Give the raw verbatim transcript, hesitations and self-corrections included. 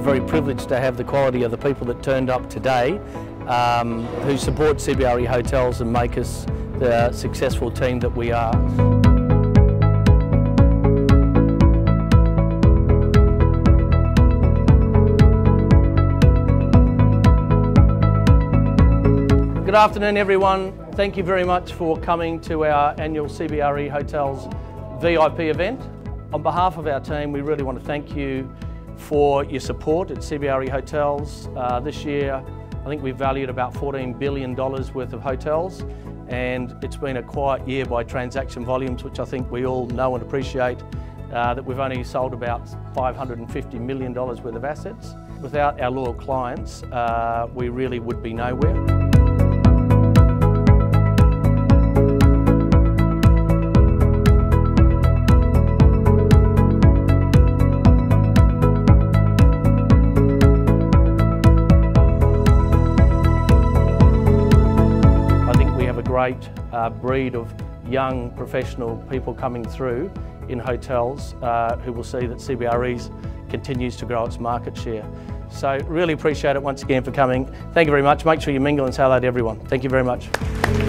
very privileged to have the quality of the people that turned up today, um, who support C B R E Hotels and make us the successful team that we are. Good afternoon everyone. Thank you very much for coming to our annual C B R E Hotels V I P event. On behalf of our team, we really want to thank you for your support at C B R E Hotels. Uh, this year, I think we've valued about fourteen billion dollars worth of hotels, and it's been a quiet year by transaction volumes, which I think we all know and appreciate, uh, that we've only sold about five hundred fifty million dollars worth of assets. Without our loyal clients, uh, we really would be nowhere. Great uh, breed of young professional people coming through in hotels uh, who will see that C B R E's continues to grow its market share. So really appreciate it once again for coming. Thank you very much. Make sure you mingle and say hello to everyone. Thank you very much.